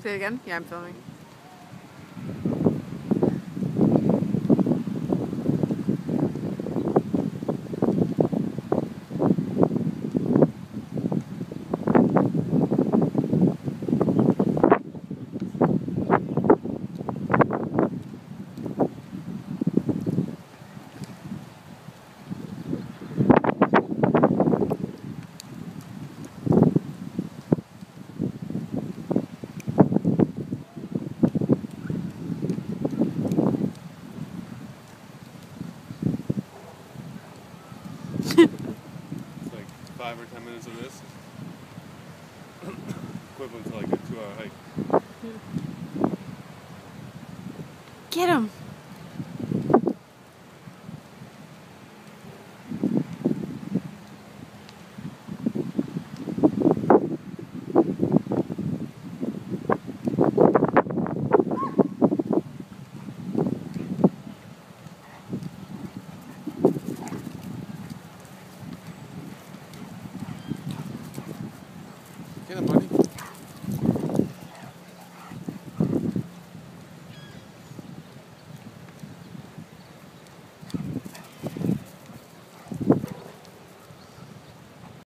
Say it again? Yeah, I'm filming. It's like 5 or 10 minutes of this. Equivalent to like a 2-hour hike. Get him! Get him, buddy.